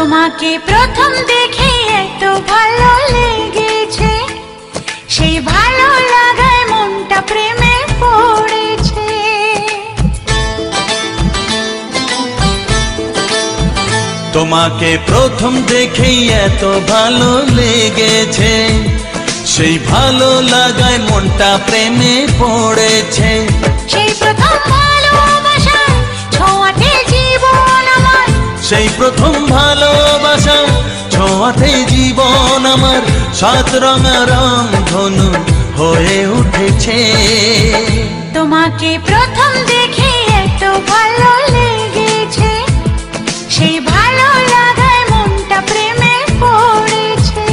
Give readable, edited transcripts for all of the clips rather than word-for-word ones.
তোমাকে প্রথম দেখে এত ভালো লেগেছে, সেই ভালো লাগায় মনটা প্রেমে পড়েছে। তোমাকে প্রথম দেখেই এত ভালো লেগেছে, সেই ভালো লাগায় মনটা প্রেমে পড়েছে। সেই প্রথম ভালোবাসায় ছোঁয়াতে জীবন আমার, সেই প্রথম ভালোবাসা ছোঁয়াতে জীবন আমার, সাত রঙা রংধনু হয়ে উঠেছে। তোমাকে প্রথম দেখে এত ভালো লেগেছে, সেই ভালো লাগায় মনটা প্রেমে পড়েছে।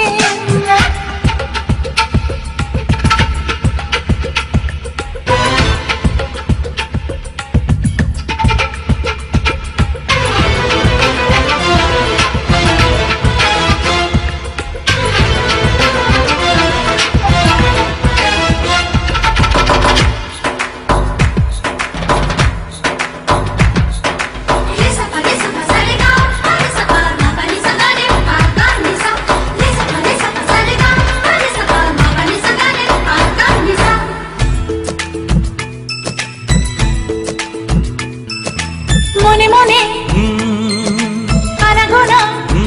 মনে মনে আনাগোনা,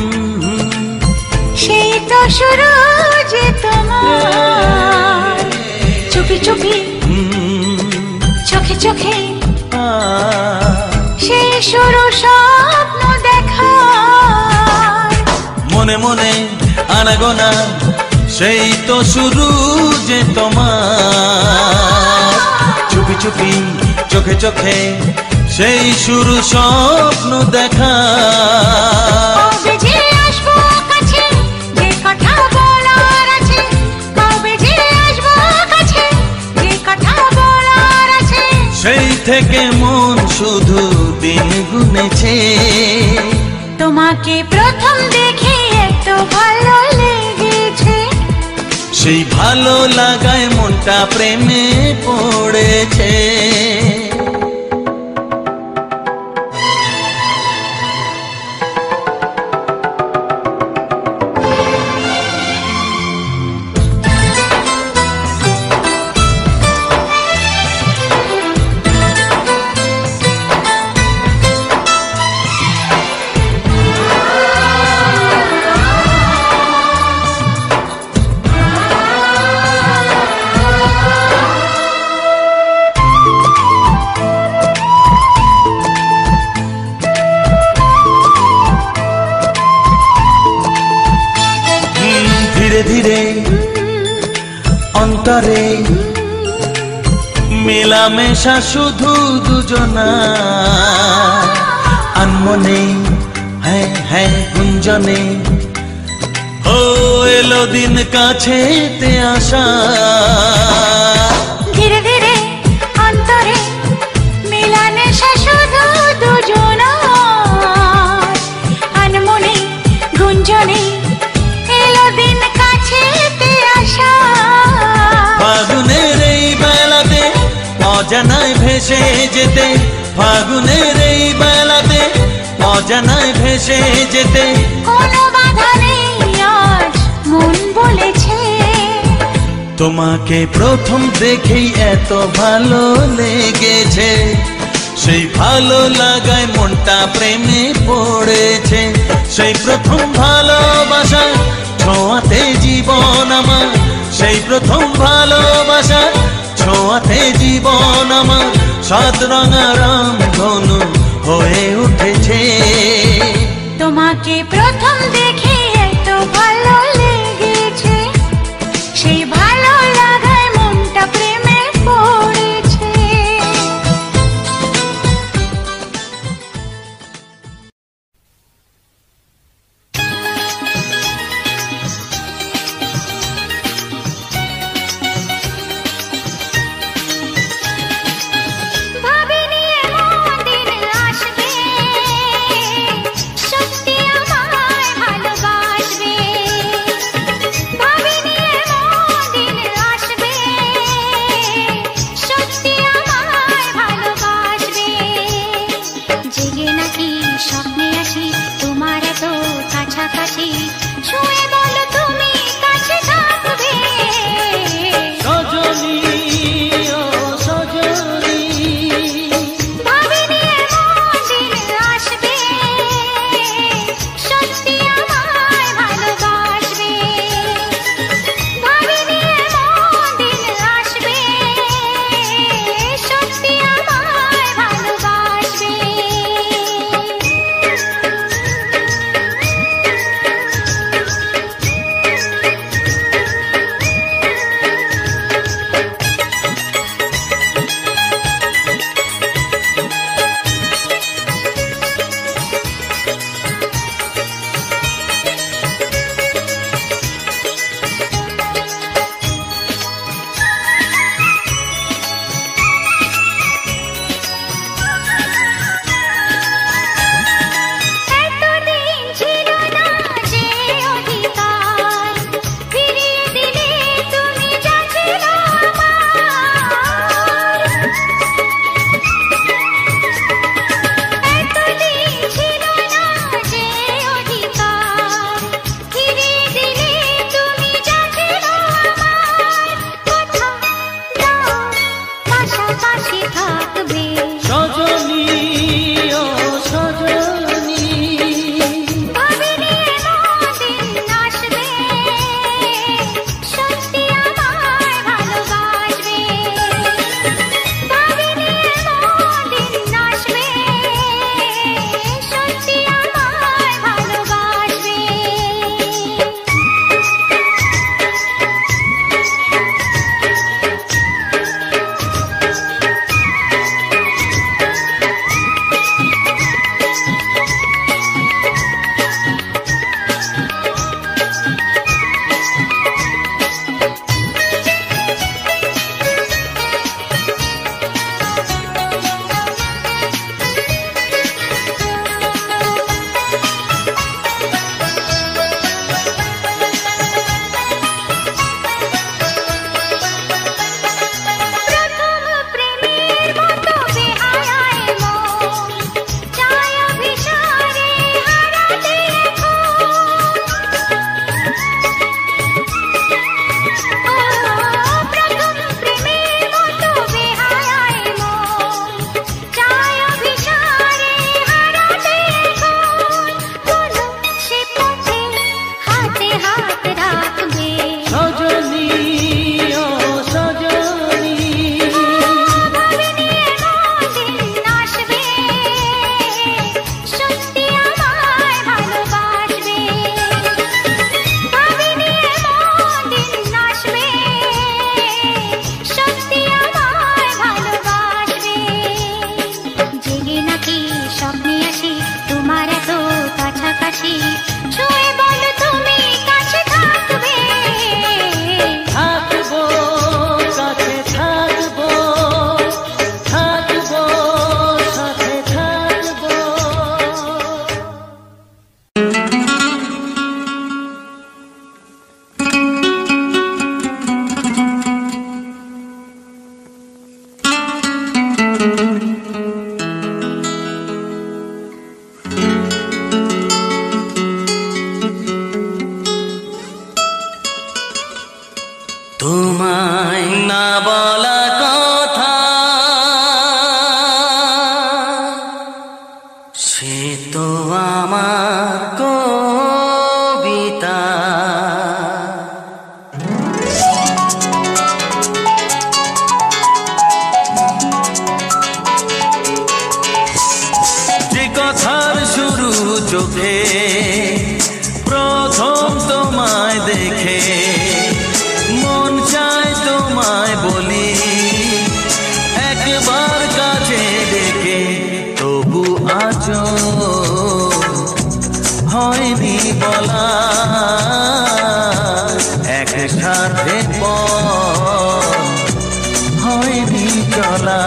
সেই তো শুরু যে তোমার, চুপি চুপি চোখে চোখে, সেই শুরু স্বপ্ন দেখা। মনে মনে আনাগোনা, সেই তো শুরু যে তোমার, চুপি চুপি চোখে চোখে, সেই শুরু স্বপ্ন দেখা। কবে যে আসবো কাছে, যে কথা বলার আছে, কবে যে আসবো কাছে, যে কথা বলার আছে, সেই থেকে মন শুধু দিন গুনেছে। তোমাকে প্রথম দেখে এত ভালো লেগেছে, সেই ভালো লাগায় মনটা প্রেমে পড়েছে। ধীরে ধীরে অন্তরে মেলামেশা শুধু দুজনা, আনমনে হ্যাঁ হ্যাঁ গুঞ্জনে, ও এলো দিন কাছেতে আসা। ধীরে ধীরে অন্তরে মেলামেশা শুধু দুজনা, আনমনে গুঞ্জনে, এলো দিন কাছেতে আসা। ফাগুনের এই বেলাতে অজানায় ভেসে যেতে, ফাগুনের এই বেলাতে অজানায় ভেসে যেতে, কোনো বাধা নেই আজ মন বলেছে। তোমাকে প্রথম দেখেই এত ভালো লেগেছে, সেই ভালো লাগায় মনটা প্রেমে পড়েছে। সেই প্রথম ভালোবাসা ছোঁয়াতে জীবন আমার, সেই প্রথম ভালোবাসা ছোঁয়াতে জীবন আমার, সাত রঙা রংধনু হয়ে উঠেছে। তোমাকে প্রথম দেখে এত ভালো লেগেছে, সেই ভালো লাগায় মনটা প্রেমে পড়েছে। ভাবিনি এমন দিন আসবে, সত্যি আমায় ভালো বলা কথা সে তো আমার কবিতা। যে কথার শুরু চোখে প্রথম তোমায় দেখে মন চায় তোমায় বলি একবার কাছে ডেকে, তবু আজও হয়নি বলা একসাথে হয়নি চলা।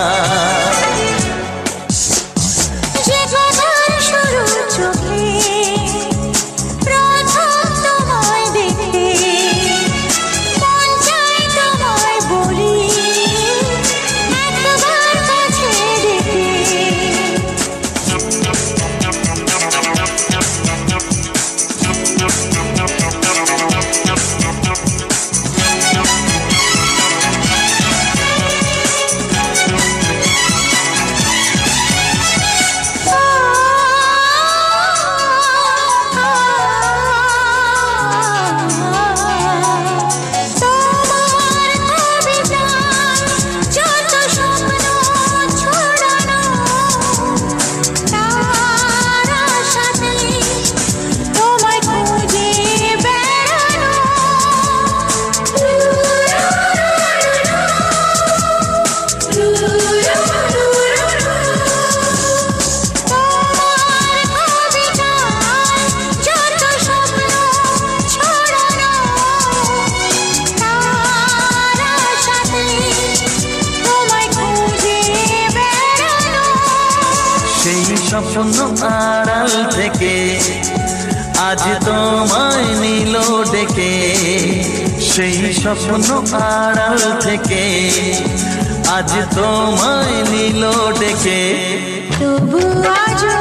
স্বপ্ন আড়াল থেকে আজ তোমায় নিল ডেকে, সেই স্বপ্ন আড়াল থেকে আজ তোমায় নিল ডেকে, তবু আজও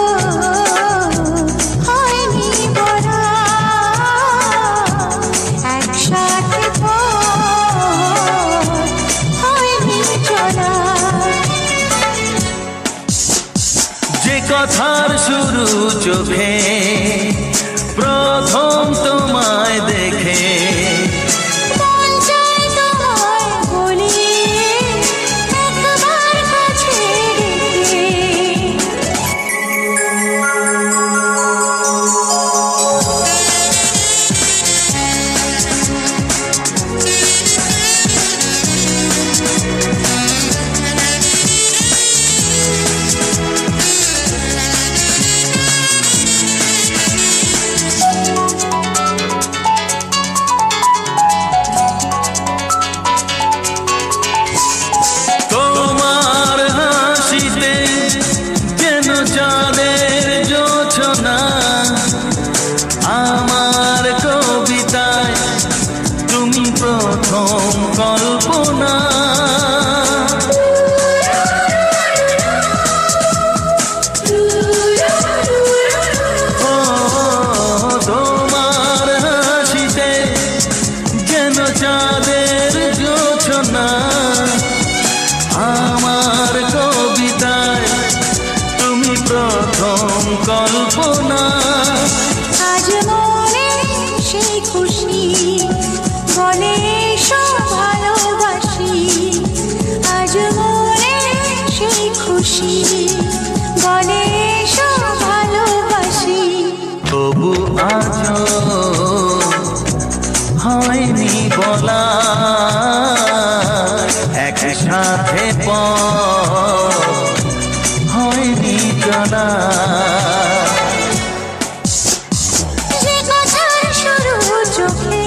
হয়নি বলা একসাথে হয়নি চলা। যে কথার শুরু চোখে প্রথম তোমায় দেখে মন চায় তোমায় বলি একবার কাছে ডেকে, আমার কবিতায় তুমি প্রথম কল্পনা। ও তোমার হাসিতে যেন চাঁদের জোছনা, আমার কবিতায় তুমি প্রথম কল্পনা। আজ মনে সেই খুশি বলে সব ভালোবাসি, আজ মনে সেই খুশি বলে সব ভালোবাসি, তবু আজও হয়নি বলা একসাথে হয়নি চলা। যে কথার শুরু চোখে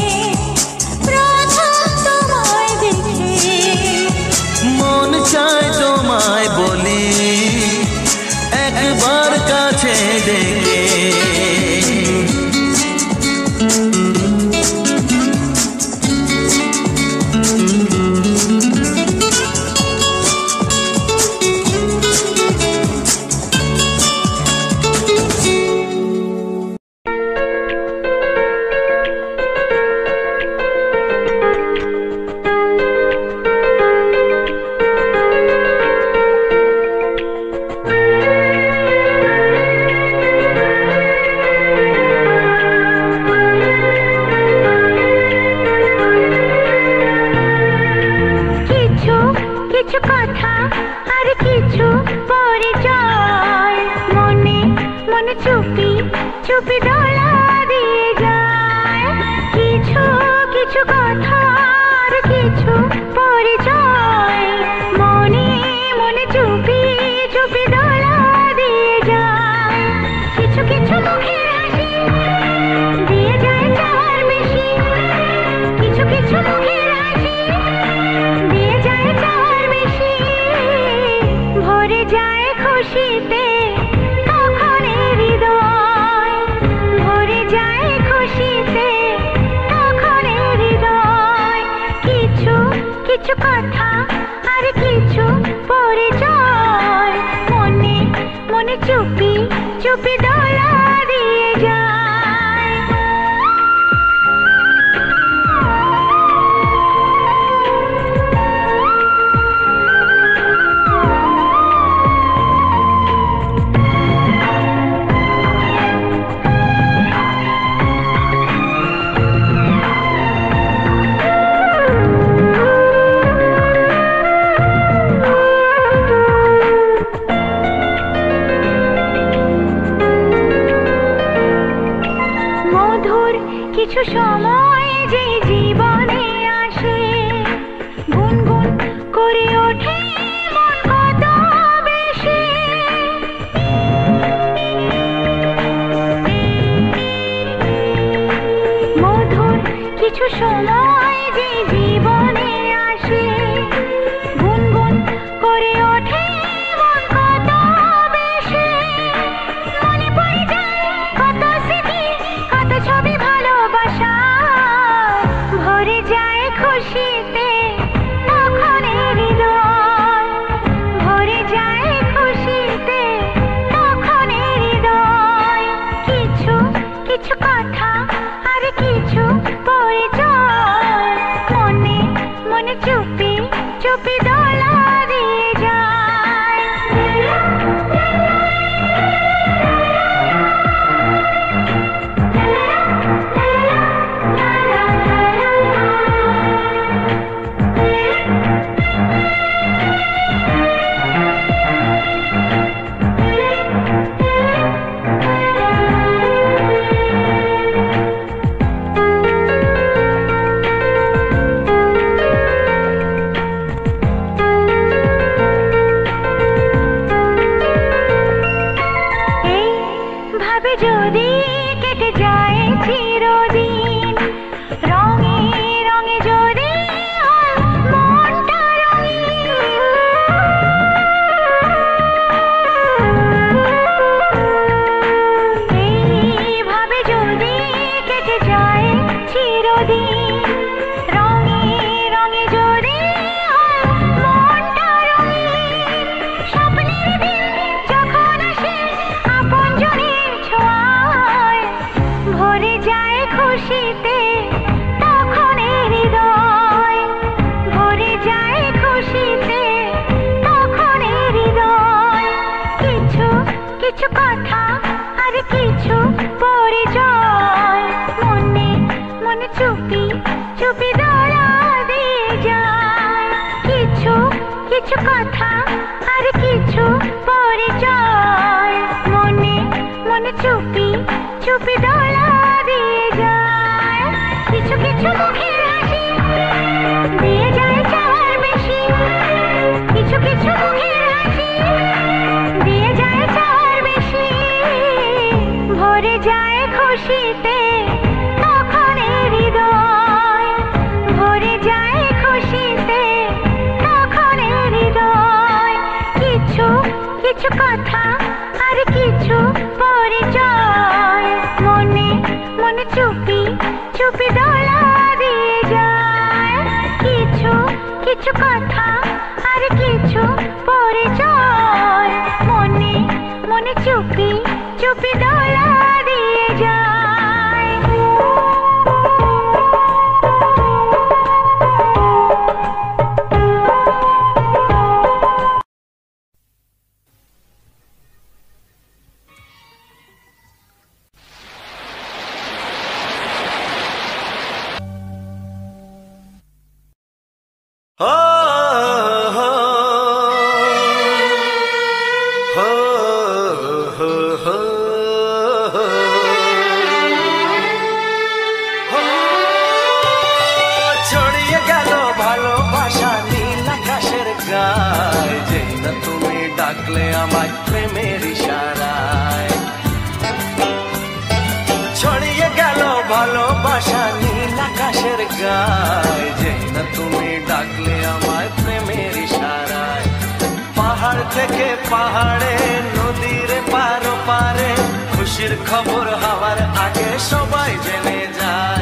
প্রথম তোমায় দেখে মন চায় তোমায় বলি একবার কাছে ডেকে, মনে চুপি চুপি দোলা দিয়ে যায় কিছু কিছু কথার কিছু পরিচয় মনে মনে চুপি চুপি দোলা দিয়ে যায় কিছু কিছু মুখের হাসি দিয়ে যায় চার বেশি কিছু কিছু মুখের হাসি দিয়ে যায় চার বেশি ভরে যায় খুশিতে তখন হৃদয় ভরে যায় খুশিতে তখন হৃদয় কিছু কিছু কথা আর কিছু পরিচয় মনে মনে চুপি চুপি দোলা দিয়ে যায় কিছু সময় যে জীবনে আসে গুনগুন করে ওঠে মন কত বেশি মধুর কিছু সময় যে জীবনে আসে গুনগুন করে ওঠে মন কত বেশি মনে পড়ে যায় কত স্মৃতি কত ছবি ভালোবাসা ভরে যায় খুশিতে তখন হৃদয় ভরে যায় খুশিতে তখন হৃদয় কিছু কিছু কথা আর কিছু পরিচয় মনে মনে চুপি চুপি দোলা দিয়ে যায় যদি কেটে যায় চিরদিন রঙে রঙে যদি হয় মনটা রঙিন এইভাবে যদি কেটে যায় চিরদিন রঙে রঙে যদি হয় মনটা রঙিন স্বপ্নের দিন যখন আসে আপন জনের ছোঁয়ায় ভরে যায় খুশিতে তখন হৃদয় ভরে যায় খুশিতে তখন হৃদয় কিছু কিছু কথা আর কিছু পরিচয় মনে মনে চুপি চুপি দোলা দিয়ে যায় কিছু কিছু কথা আর কিছু পরিচয় মনে মনে চুপি চুপি দোলা দিয়ে যায় কিছু কিছু মুখের হাসি দিয়ে যায় চার বেশি কিছু কিছু মুখের হাসি দিয়ে যায় চার বেশি ভরে যায় খুশিতে তখন হৃদয় ভরে যায় খুশিতে তখন হৃদয় কিছু কিছু কথা আর কিছু পরিচয় মনে মনে চুপি চুপি দোলা দিয়ে যায় কিছু কিছু কথা আর কিছু পরিচয় মনে মনে চুপি চুপি দোলা দিয়ে যায় ডাকলে আমায় প্রেমের ইশারায়। ছড়িয়ে গেল ভালোবাসা নীল আকাশের গায়, যে না তুমি ডাকলে আমায় প্রেমের ইশারায়। পাহাড় থেকে পাহাড়ে নদীর পার পারে খুশির খবর হওয়ার আগে সবাই জেনে যায়।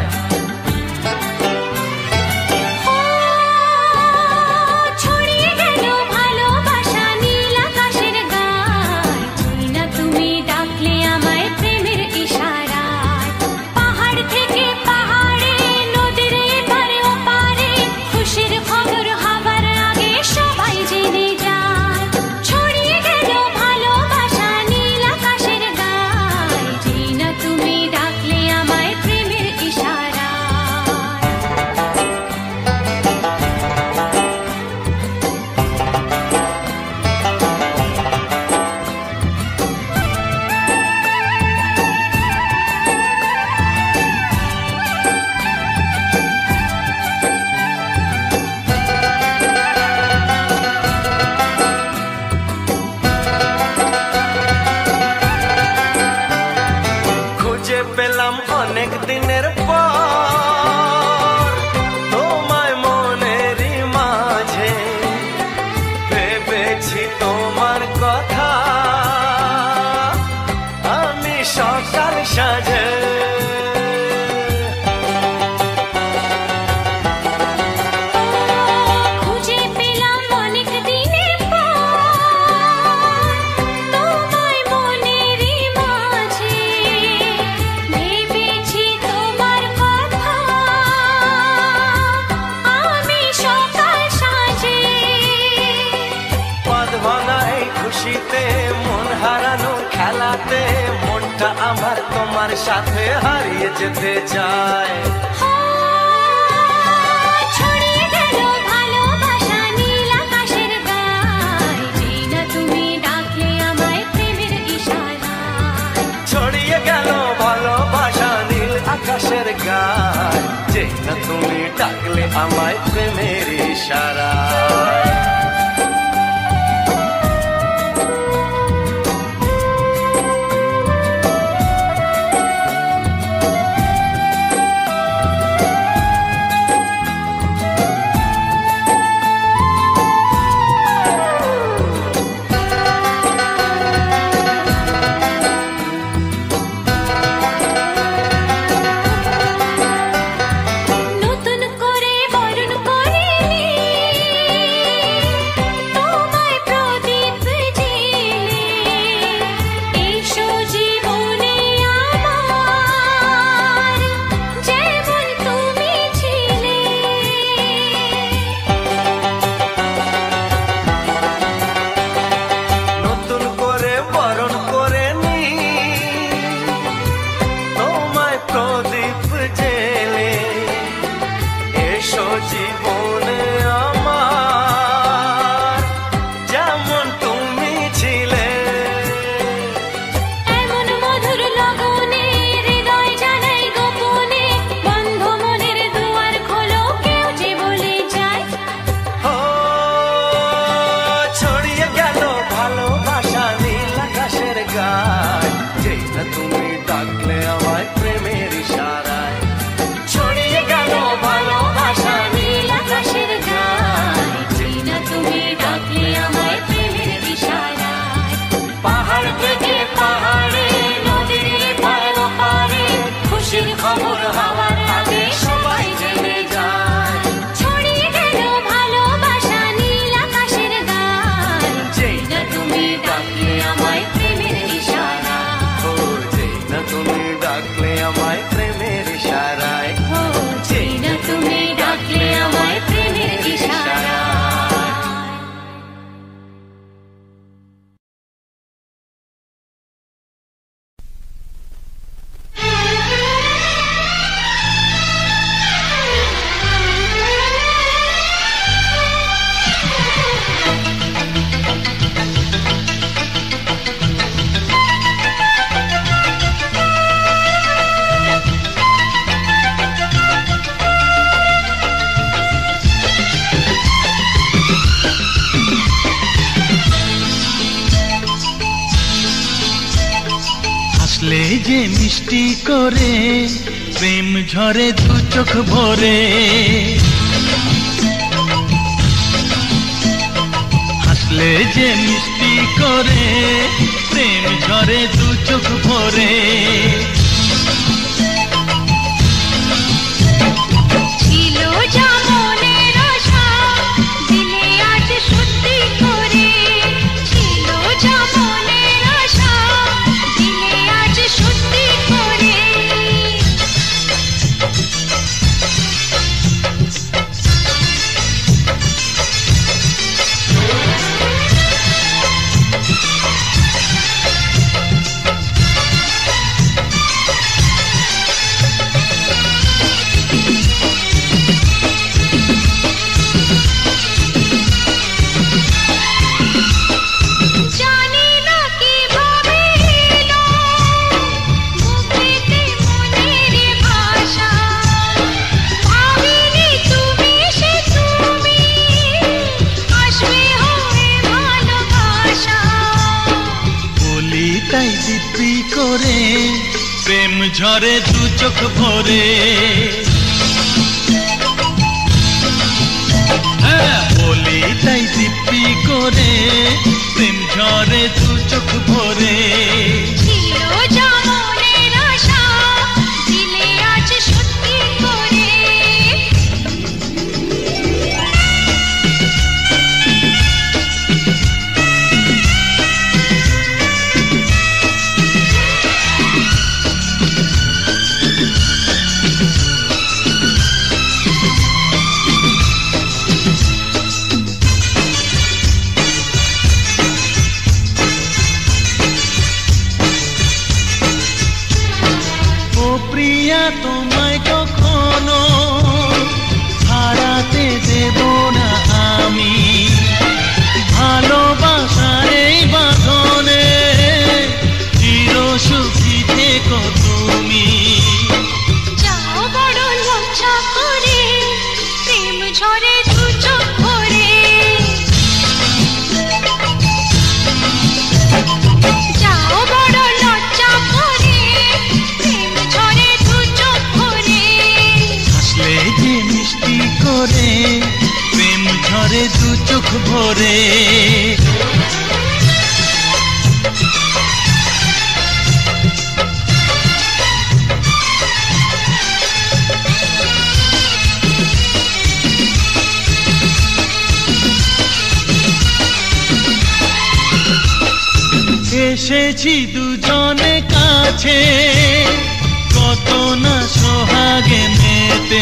ছড়িয়ে গেল ভালোবাসা নীল আকাশের গায়, না তুমি ডাকলে আমায় প্রেমের ইশারায়। পাহাড় থেকে পাহাড়ে নদীর এপারে ওপারে খুশির খবর হবার আগে সবাই জেনে যায়। ছড়িয়ে গেল ভালোবাসা নীল আকাশের গায়, না তুমি ডাকলে আমায় প্রেমের ইশারায়। খুঁজে পেলাম অনেক দিনের পর তোমায় মনেরই মাঝে, ভেবেছি তোমার কথা আমি সকাল সাজে। খুঁজে পেলাম অনেক দিনের পর তোমায় মনেরই মাঝে, ভেবেছি তোমার কথা আমি সকাল সাজে। পদ ভাঙা এই খুশিতে মন হারানো খেলাতে মনটা আমার তোমার সাথে হারিয়ে যেতে চায়। ছড়িয়ে গেল ভালোবাসা নীল আকাশের গায়, না তুমি ডাকলে আমায় প্রেমের ইশারায়। ছড়িয়ে গেল ভালোবাসা নীল আকাশের গায়, যে না তুমি ডাকলে আমায় প্রেমের ইশারায়। নতুন করে বরণ করিনি তোমায় প্রদীপ জেলে, এসো জীবনে আমার যেমন তুমি ছিলে। নতুন করে বরণ করে নি তোমায় প্রদীপ জেলে, এসো জীবনে আমার যেমন তুমি ছিলে। এমন মধুর লগনে হৃদয় জানাই গোপনে, বন্ধ মনের দুয়ার খোলো কেউ যে বলে যায়। ও ছড়িয়ে গেল ভালোবাসা নীল আকাশের গায়, যে না তুমি ডাকলে আমায় প্রেমের ইশারায়। ছড়িয়ে গেল ভালোবাসা নীল আকাশের গায়, যে না তুমি ডাকলে আমায় প্রেমের ইশারায়। পাহাড় থেকে পাহাড়ে নদীর পারে পারে খুশির খবর হওয়ার আগে সবাই জেনে যায়। ছড়িয়ে গেল ভালোবাসা নীল আকাশের গায়, যে না তুমি ডাকলে আমায় প্রেমের ইশারায়। ও যে না তুমি ডাকলে আমায় প্রেমের ইশারায়। ও যে না তুমি ডাকলে আমায় প্রেমের ইশারায়। যে মিষ্টি করে প্রেম ঝরে দু চোখ ভরে, হাসলে যে মিষ্টি করে প্রেম ঝরে দু চোখ ভরে। ছিল যা মনের আশা দিলে আজ সত্যি করে, ছিল যা মনের আশা দিলে আজ সত্যি করে। জানি না কিভাবে এলো বুকেতে মনের ভাষা, ভাবিনি তুমি সে তুমি আসবে হয়ে ভালোবাসা। বলি তাই দিব্যি করে প্রেম ঝরে দু চোখ ভরে। হ্যাঁ, বলি তাই দিব্যি করে প্রেম ঝরে দু চোখ ভরে। ছিল যা মনের আশা দিলে আজ সত্যি করে। ও প্রিয়া তোমায় কখনো হারাতে দেব না আমি, ভালোবাসার এই বাঁধনে চির সুখী থেকো তুমি। যাও বড় লজ্জা করে প্রেম ঝরে দু চোখ ভরে, যাও বড় লজ্জা করে প্রেম ঝরে দু চোখ ভরে। হাসলে যে মিষ্টি করে প্রেম ঝরে দু চোখ ভরে। এসেছি দুজনে কাছে কত না সোহাগে মেতে,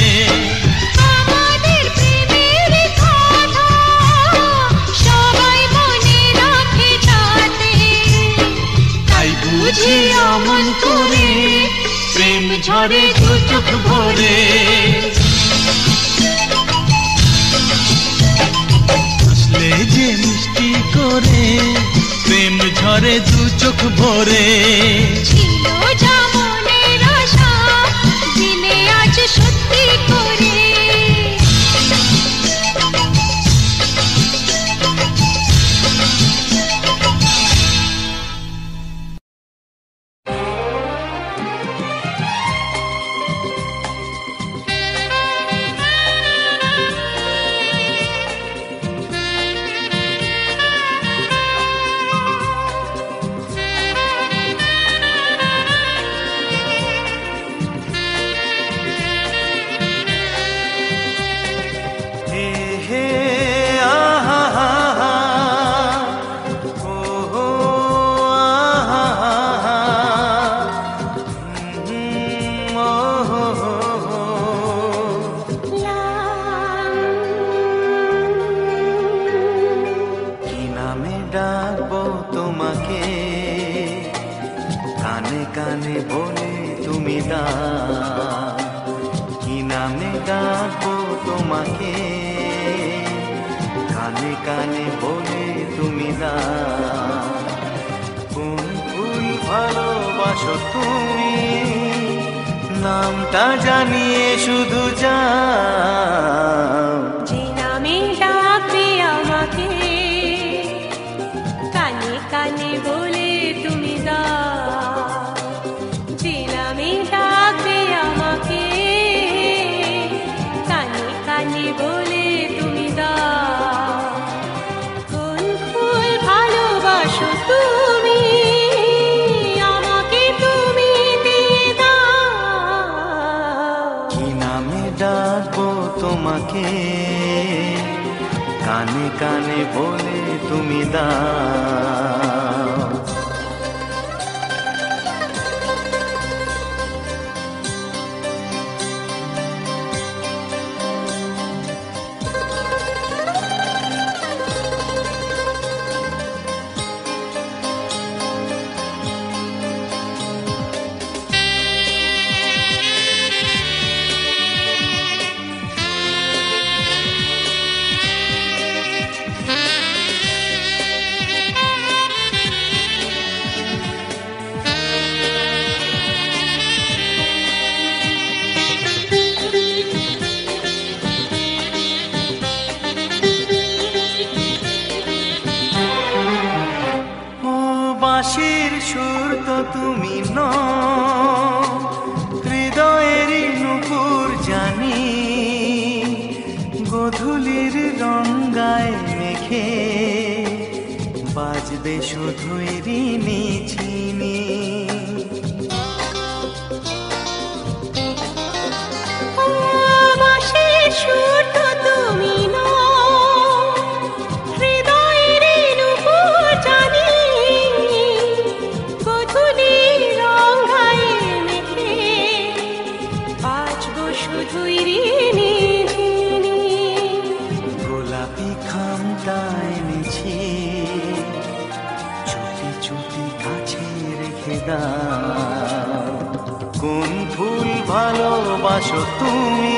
আমাদের প্রেমের কথা সবাই মনে রাখে যাতে, তাই বুঝি অমন করে প্রেম ঝরে দু চোখ ভরে। হাসলে যে মিষ্টি করে প্রেম ঝরে দু চোখ ভরে। ছিল যা মনের আশা দিলে আজ সত্যি করে। ডাকবো তোমাকে কানে কানে বলে তুমি দা, কি নামে ডাকবো তোমাকে কানে কানে বলে তুমি দা। কোন ফুল ভালোবাসো তুমি নামটা জানিয়ে শুধু যাও, যে নামে ডাকবে আমাকে কানে কানে বলে তুমি দাও। তোমাকে, কানে কানে বলে তুমি দাও। বাঁশির সুর তো তুমি নও, হৃদয়েরই নূপুর জানি, গোধূলির রঙায় মেখে বাজবে শুধুই ঋণী ঝিনি। বাঁশির সুর তো তুমি নও, হৃদয়ের নূপুর জানি, গোধূলির রঙায় মেখে বাজবো শুধুই ঋণী ঝিনি। গোলাপি খামটা এনেছি, চুপি চুপি কাছে রেখে দাও। কোন ফুল ভালোবাসো তুমি,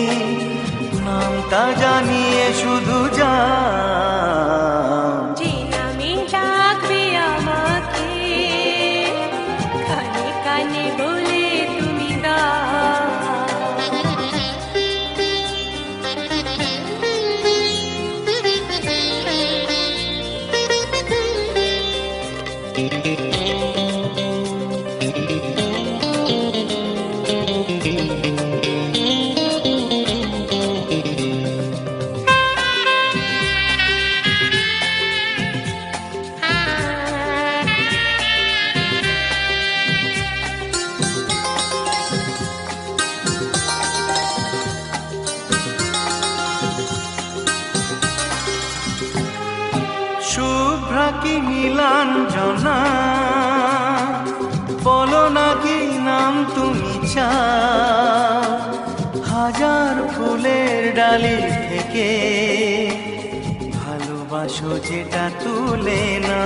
নামটা জানিয়ে শুধু যাও। যে নামে ডাকবে আমাকে, কানে কানে বলে তুমি দাও। শুভ্রা কি নীলাঞ্জনা, বলো না কি নাম তুমি চাও। হাজার ফুলের ডালি থেকে ভালোবাসো যেটা তুলে না।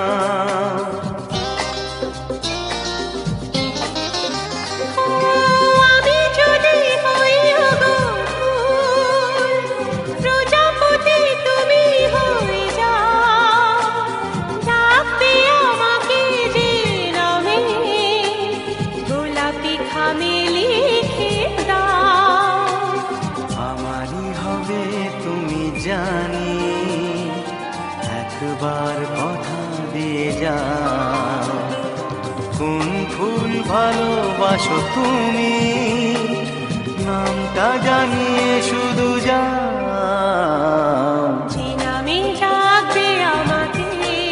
আমি যদি হই গো ফুল, প্রজাপতি তুমি হয়ে যাও। ডাকবে আমাকে যে নামে, গোলাপি খামে লিখে দাও। আমারই হবে তুমি জানি, একবার কথা দিয়ে যাও। কোন ফুল ভালোবাসো তুমি, নামটা জানিয়ে শুধু যাও। যে নামে ডাকবে আমাকে,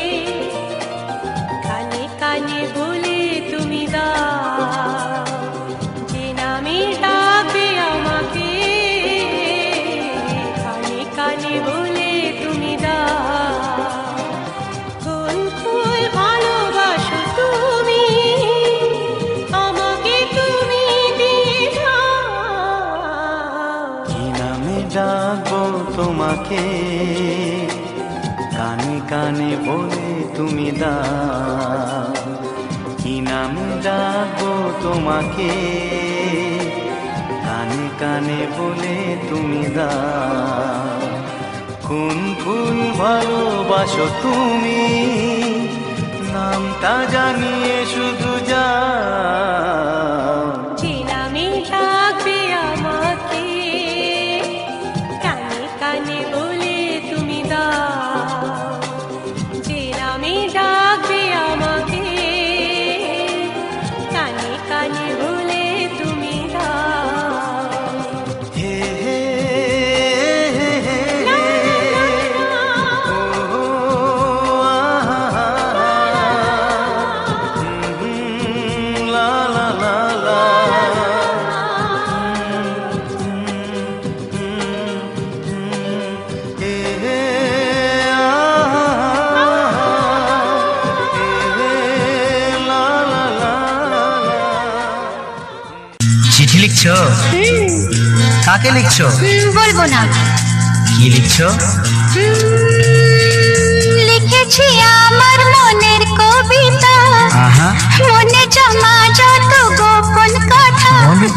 কানে কানে বলে তুমি দাও। যে নামে ডাকবে আমাকে, কানে কানে বলে তুমি দাও। কোন ফুল ভালোবাসো তুমি, আমাকে তুমি দিয়ে দাও। কি নামে ডাকবো তোমাকে, কানে কানে বলে তুমি দাও। কি নামে ডাকবো তোমাকে, কানে কানে বলে তুমি দাও। কোন ফুল ভালোবাসো তুমি, নামটা জানিয়ে শুধু যাও। যে নামে ডাকবে আমাকে, কানে কানে বলে তুমি দাও। যে নামে ডাকবে আমাকে, কানে কানে বলে তুমি দাও। হে হে হে হে লা লা লা, ও আহা, লা চিঠি লিখছো? কাকে লিখছো? বলবো না। কি লিখছো? লিখেছি আমার মনের কবিতা, মনে জমা যত গোপন কথা।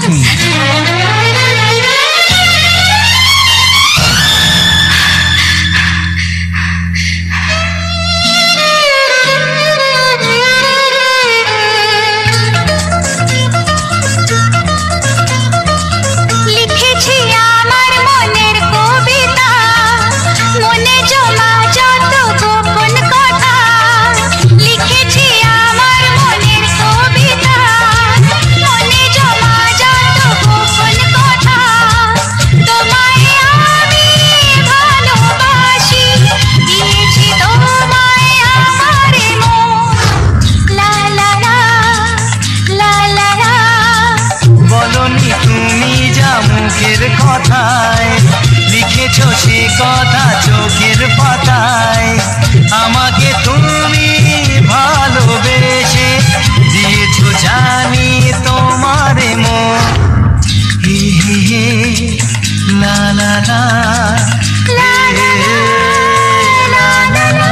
লিখেছি আমার মনের কবিতা, মনে জমা যত গোপন কথা। লিখেছি আমার মনের কবিতা, মনে জমা যত গোপন কথা। তোমায় আমি ভালোবাসি, দিয়েছি তোমায় আমার মন। লা লা লা লা লা লা। বলনি তুমি যা মুখের কথায়, লিখেছো সে কথা চোখের পাতায়। আমাকে তুমি ভালোবেসে দিয়েছো জানি তোমার মন। হে হে হে লা লা লা লা লা লা লা।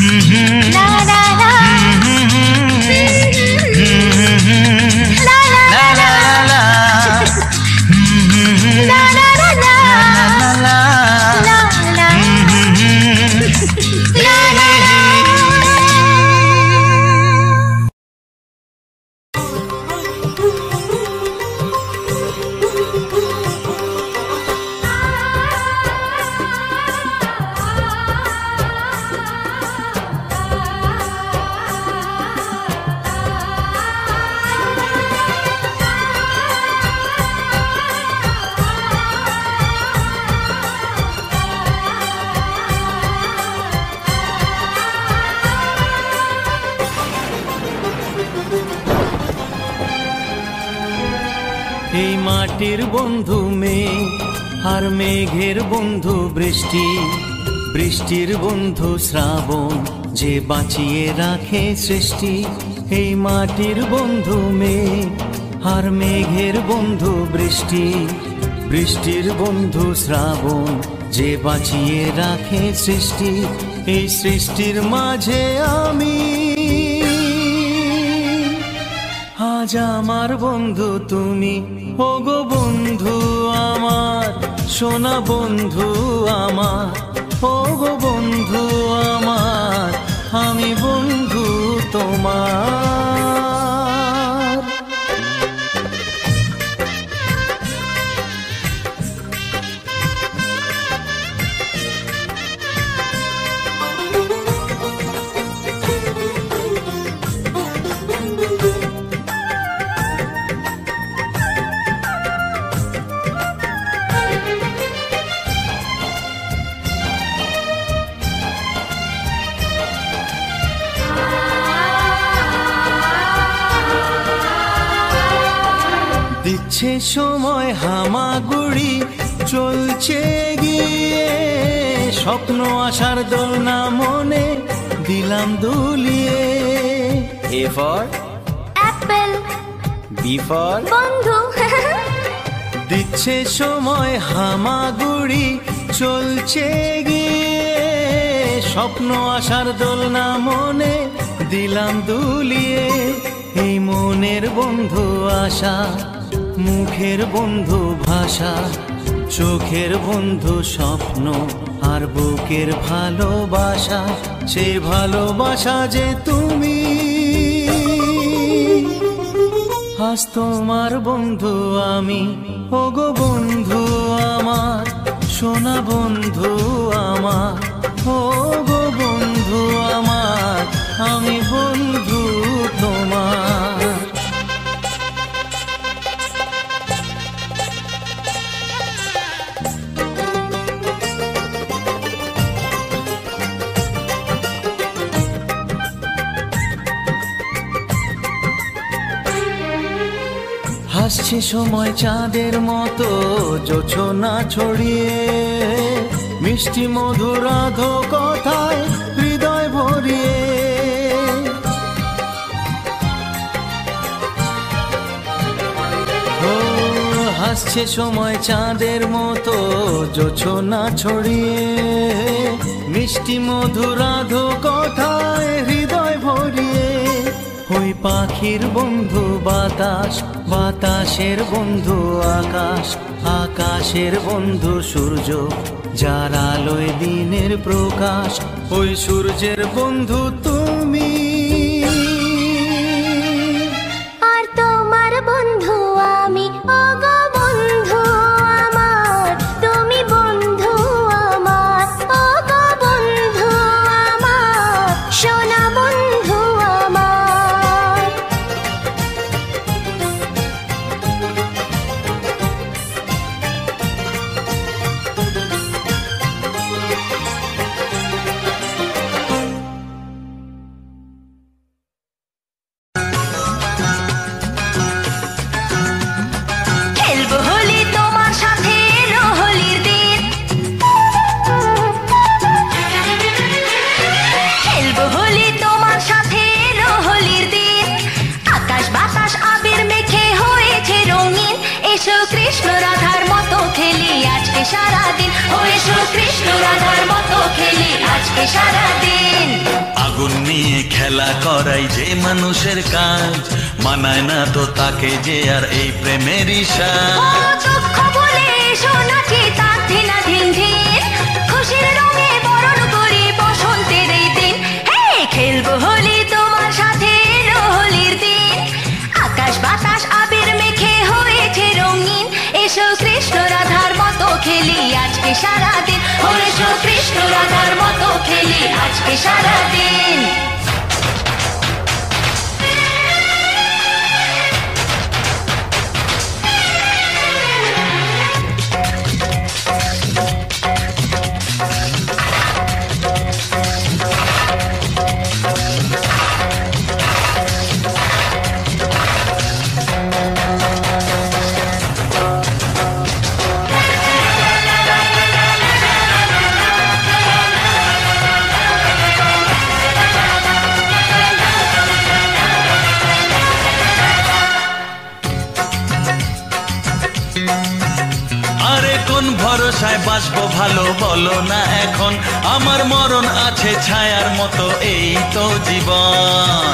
La la এই মাটির বন্ধু মেঘ আর মেঘের বন্ধু বৃষ্টি, বৃষ্টির বন্ধু শ্রাবণ যে বাঁচিয়ে রাখে সৃষ্টি। এই মাটির বন্ধু মেঘ আর মেঘের বন্ধু বৃষ্টি, বৃষ্টির বন্ধু শ্রাবণ যে বাঁচিয়ে রাখে সৃষ্টি। এই সৃষ্টির মাঝে আমি, আজ আমার বন্ধু তুমি, ওগো বন্ধু আমার, সোনা বন্ধু আমার, ওগো বন্ধু আমার, আমি বন্ধু তোমার। দিচ্ছে সময় হামাগুড়ি চলছে গিয়ে, স্বপ্ন আসার দোলনা মনে দিলাম দুলিয়ে। A for apple, B for বন্ধু। দিচ্ছে সময় হামাগুড়ি চলছে গিয়ে, স্বপ্ন আসার দোলনা মনে দিলাম দুলিয়ে। এই মনের বন্ধু আশা, মুখের বন্ধু ভাষা, চোখের বন্ধু স্বপ্ন আর বুকের ভালোবাসা। সে ভালোবাসা যে তুমি, আজ তোমার বন্ধু আমি, ওগো বন্ধু আমার, সোনা বন্ধু আমার, ওগো বন্ধু আমার, আমি বন্ধু তোমার। হাসছে সময় চাঁদের মতো জোছনা ছড়িয়ে, মিষ্টি মধুর আধো কথায় হৃদয় ভরিয়ে। ও হাসছে সময় চাঁদের মতো জোছনা ছড়িয়ে, মিষ্টি মধুর আধো কথায় হৃদয় ভরিয়ে। ওই পাখির বন্ধু বাতাস, বাতাসের বন্ধু আকাশ, আকাশের বন্ধু সূর্য যার আলোয় দিনের প্রকাশ। ওই সূর্যের বন্ধু তুমি, আর তোমার বন্ধু আমি, ওগো বন্ধু আমার, তুমি বন্ধু আমার, ওগো বন্ধু আমার, সোনা বন্ধু আমার। খেলবো হোলি তোমার সাথে, এলো হোলির দিন। খেলবো হোলি তোমার সাথে, এলো হোলির দিন। আকাশ বাতাস আবির মেখে হয়েছে রঙিন। এসো কৃষ্ণ রাধার মতো খেলি আজকে সারাদিন, ও এসো কৃষ্ণ রাধার মতো খেলি আজকে সারাদিন। আগুন নিয়ে খেলা করাই যে মানুষের কাজ, মানায় না তো তাকে যে আর এই প্রেমেরই ও সাজ। দুঃখ বলে এসো নাচি তার ধিনা ধিন ধিন, খুশির রঙে বরণ করি বসন্তের এই দিন। হে খেলবো হোলি তোমার সাথে, এলো হোলির দিন। আকাশ বাতাস আবির মেখে হয়েছে রঙিন। এসো কৃষ্ণ রাধার মতো খেলি আজকে সারাদিন, ও এসো কৃষ্ণ রাধার মতো খেলি আজকে সারাদিন। কোন ভরসায় বাঁচবো ভালো বলো না এখন, আমার মরণ আছে ছায়ার মতো এই তো জীবন।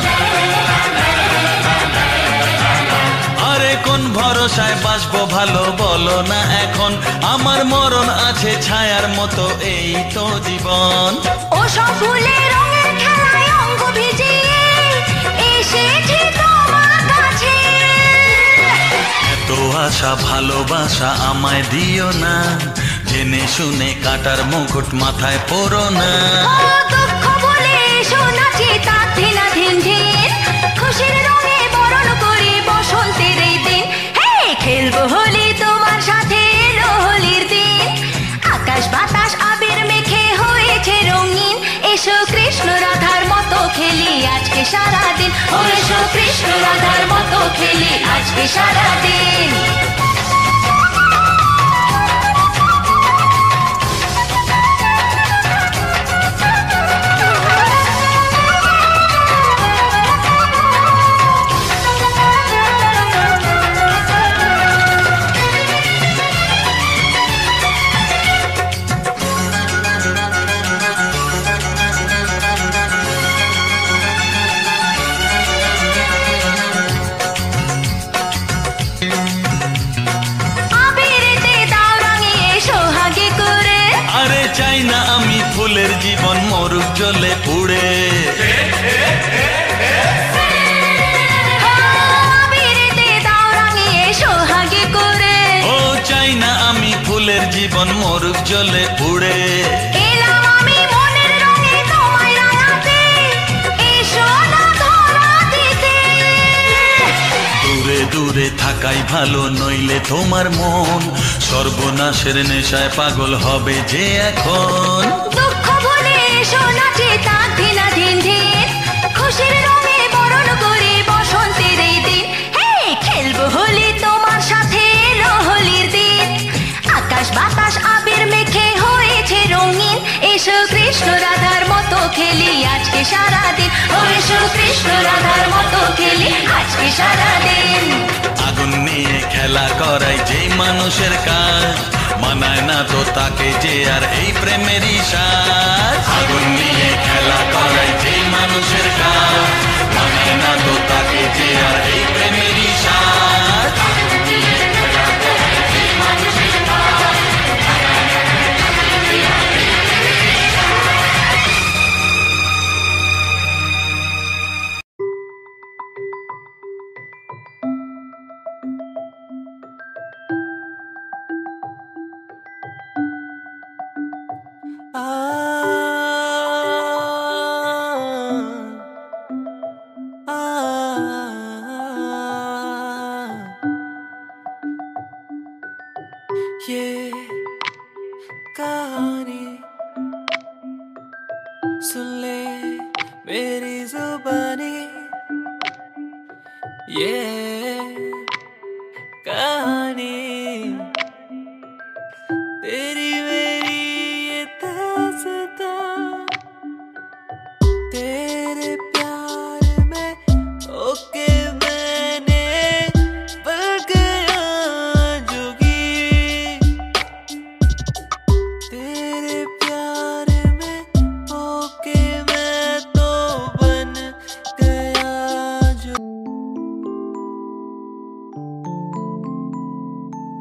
আরে কোন ভরসায় বাঁচবো ভালো বলো না এখন, আমার মরণ আছে ছায়ার মতো এই তো জীবন। ও সব ফুলের রঙের খেলায় অঙ্গ ভিজিয়ে এসেছি তোমার কাছে। এত আশা ভালোবাসা আমায় দিও না, জেনে শুনে কাটার মুকুট মাথায় পরো না। ও দুঃখ বলে এসো নাচি তার ধিনা ধিন ধিন, খুশির রঙে বরণ করি বসন্তের এই দিন। হে খেলবো হোলি তোমার সাথে, এলো হোলির দিন। আকাশ বাতাস আবির মেখে হয়েছে রঙিন, এসো কৃষ্ণ রাধার মতো খেলি আজকে সারাদিন। ও এসো কৃষ্ণ রাধার মতো খেলি আজকে সারাদিন। চাই না আমি ফুলের জীবন মরুক জ্বলে পুড়ে। ও চাই না আমি ফুলের জীবন মরুক জ্বলে পুড়ে। দূরে দূরে থাকাই ভালো, নইলে তোমার মন সর্বনাশের নেশায় পাগল হবে যে এখন। দুঃখ ভুলে এসো নাচি তার ধিনা ধিন ধিন, খুশির রঙে বরণ করি বসন্তের এই দিন। হে খেলবো হোলি তোমার সাথে, এলো হোলির দিন। আকাশ বাতাস আবির মেখে হয়েছে রঙিন, এসো কৃষ্ণ রাধার মতো খেলি আজকে সারাদিন। ও এসো কৃষ্ণ রাধার মতো খেলি আজকে সারাদিন। আগুন নিয়ে খেলা করাই যে মানুষের কাজ, মানায় না তো তাকে যে আর এই প্রেমেরই সাজ। আগুন নিয়ে খেলা করাই যে মানুষের কাজ, মানায় না তো তাকে যে আর এই প্রেমেরই সাজ। ये कहानी सुन ले मेरी जुबानी, ये कहानी तेरी मेरी ये दास्तां, तेरे प्यार में ओके मैंने पल गया जोगी, तेरे प्यार में ओके मैं तो बन गया जो।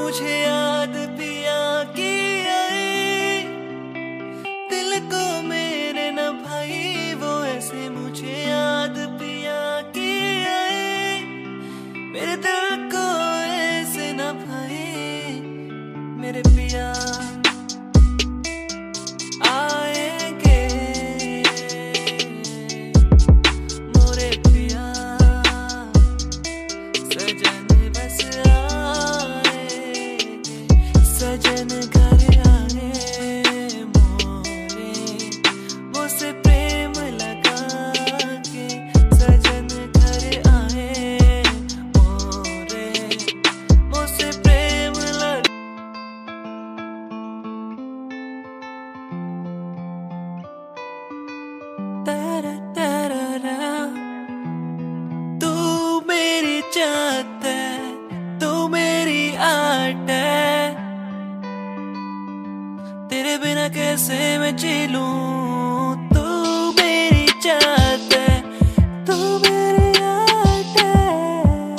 मुझे याद पिया की आई, दिल को मेरे न भाई वो ऐसे मुझे याद पिया की आई, मेरे दिल को ऐसे न भाई मेरे पिया आएंगे मोरे पिया सजन बस आए सजन घर आए मोरे मुझसे प्रेम लगा के सजन घर आए मोरे मुझसे प्रेम लगा तू मेरी चाहत है तू मेरी आट है, तेरे बिना कैसे मैं जी लूं, तू मेरी चाहत है तू मेरी आट है,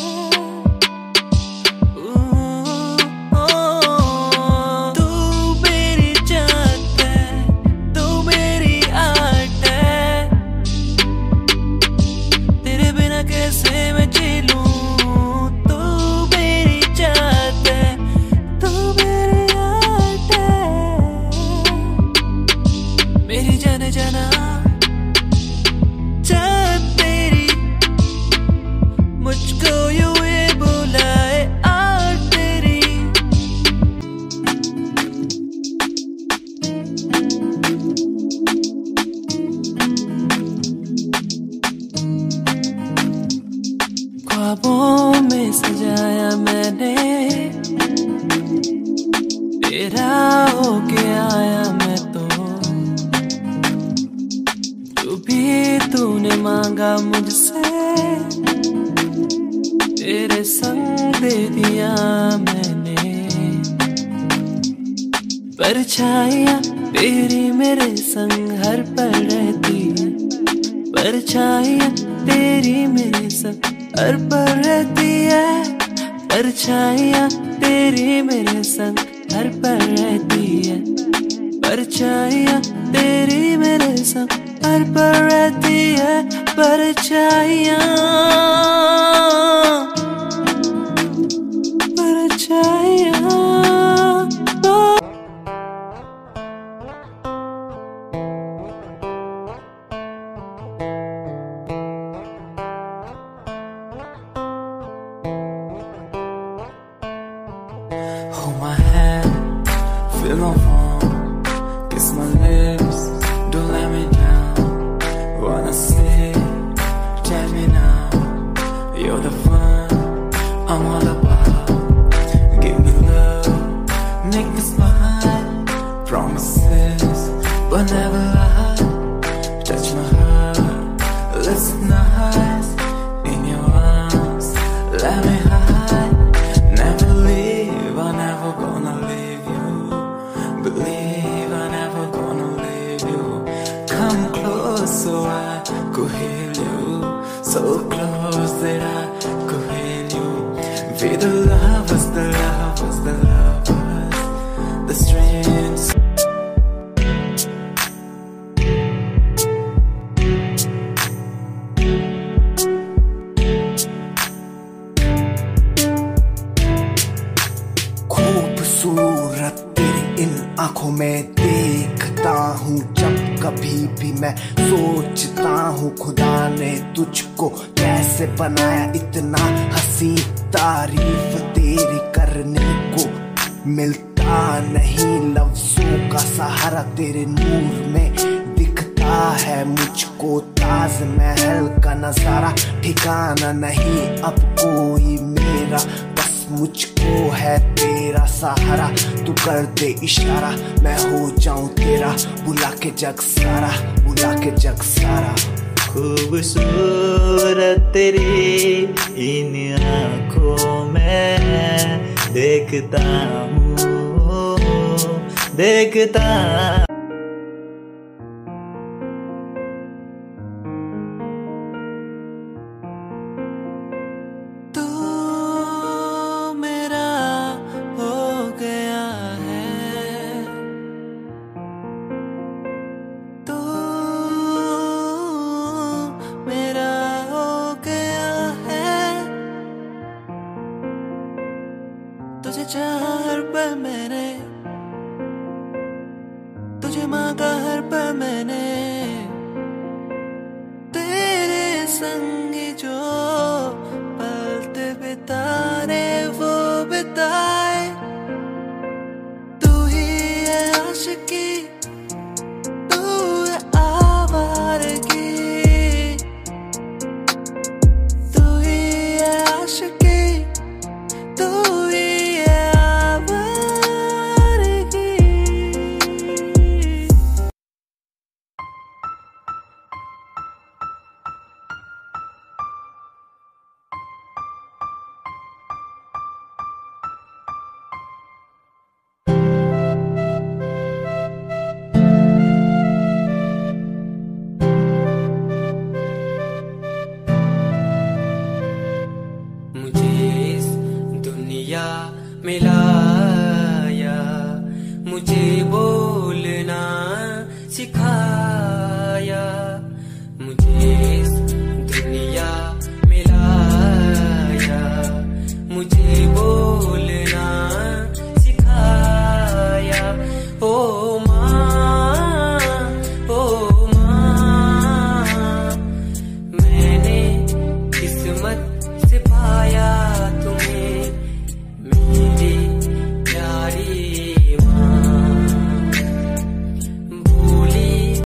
तू मेरी चाहत है तू मेरी आट है, तेरे बिना कैसे मैं जी लूं, तू मेरी चाहत है तू मेरी आट है, मेरी जाने जाना चाहत तेरी मुझको यूं ये बुलाए आट तेरी, ख्वाबों में सजाया मैंने तेरा होके आया मैं तो, जो भी तूने मांगा मुझसे तेरे संग दे दिया मैंने, परछाइयाँ तेरी मेरे संग हर पल रहती है, परछाइयाँ तेरी मेरे संग हर पल रहती है, परछाइयाँ तेरी मेरे संग हर पल रहती है, परछाइयाँ तेरी मेरे संग हर पल रहती है, परछाइयाँ परछाइयाँ Hold my hand, feel my palm, kiss my lips, don't let me down. Wanna say, tell me now, you're the fun I'm all about. Give me love, make me smile, promises, but never lie. Touch my heart, listen nice, in your arms, let me hide. Never leave, I'm never gonna leave you. Believe I'm never gonna leave you. Come close so I could heal you. So close that I could heal you. Be the lovers, the lovers, the lovers, the strange. खूबसूरत तेरी इन आंखों में देखता हूँ जब कभी भी मैं सोचता हूँ खुदा ने तुझको कैसे बनाया इतना हंसी, तारीफ तेरी करने को मिलता नहीं, लफ्जों का सहारा तेरे नूर में दिखता है मुझको, ताजमहल का नजारा ठिकाना नहीं अब कोई मेरा, बस मुझको है तेरा सहारा, तू कर दे इशारा मैं हो जाऊं तेरा, बुला के जग सारा, बुला के जग सारा। खूबसूरत तेरी इन आँखों में देखता हूँ देखता तू मेरा हो पल मैंने तुझे मांगा, हर पल मैंने तेरे संग जो पल बिताने वो बिताए। तू ही है आशिकी, तू है आवारगी, तू ही है आशिकी, तू ही है आवारगी। मुझे इस दुनिया में लाया, मुझे बोलना सिखा